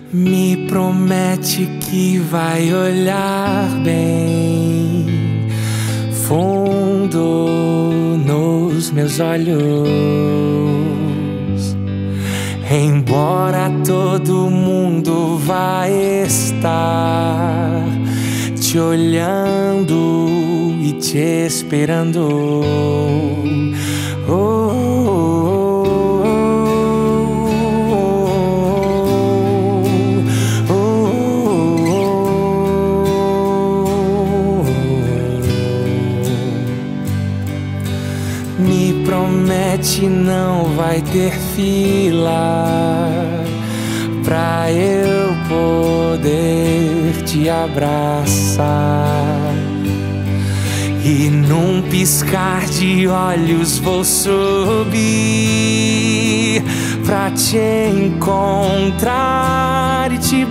Me promete que vai olhar bem fundo nos meus olhos, embora todo mundo vai estar te olhando e te esperando. Me promete não vai ter fila pra eu poder te abraçar, e num piscar de olhos vou subir pra te encontrar e te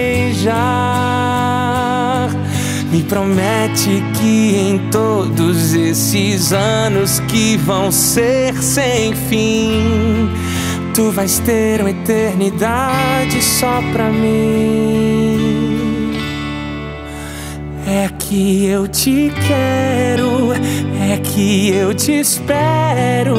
beijar. Me promete que em todos esses anos que vão ser sem fim, tu vais ter uma eternidade só pra mim. É que eu te quero, é que eu te espero.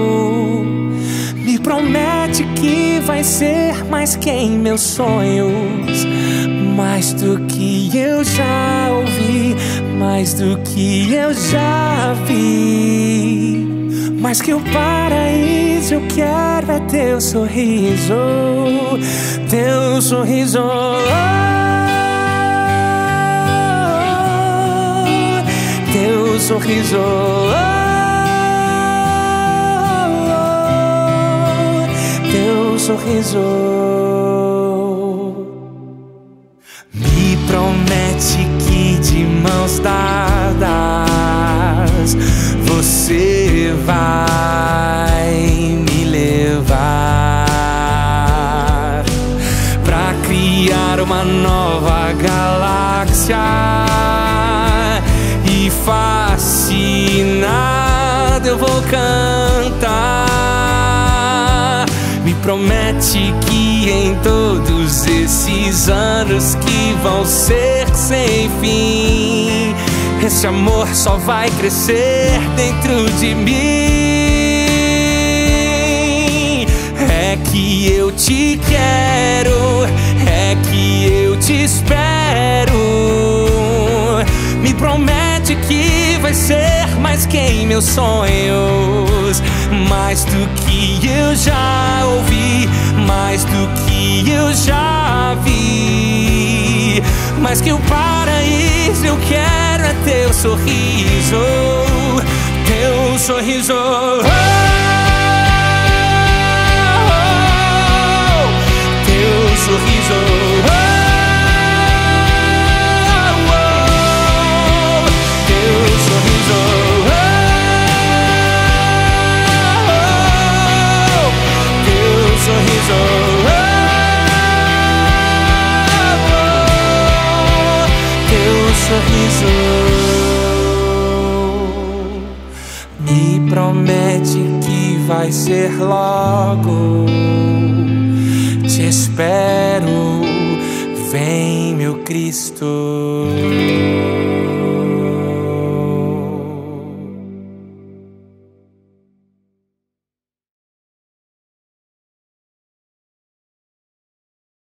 Me promete que vai ser mais que em meus sonhos, mais do que eu já ouvi, mais do que eu já vi. Mais que o paraíso eu quero é teu sorriso, teu sorriso. Teu sorriso. Teu sorriso. Me promete que de mãos dadas você vai me levar pra criar uma nova galáxia, e fascinado eu vou cantar. Me promete que em todos esses anos que vão ser sem fim, esse amor só vai crescer dentro de mim. É que eu te quero, é que eu te espero. Me promete que vai ser mais que em meus sonhos, mais do que eu já ouvi, mais do que eu já vi. Mais que o paraíso eu quero é teu sorriso, teu sorriso. Teu sorriso. Sorriso. Me promete que vai ser logo. Te espero, vem meu Cristo.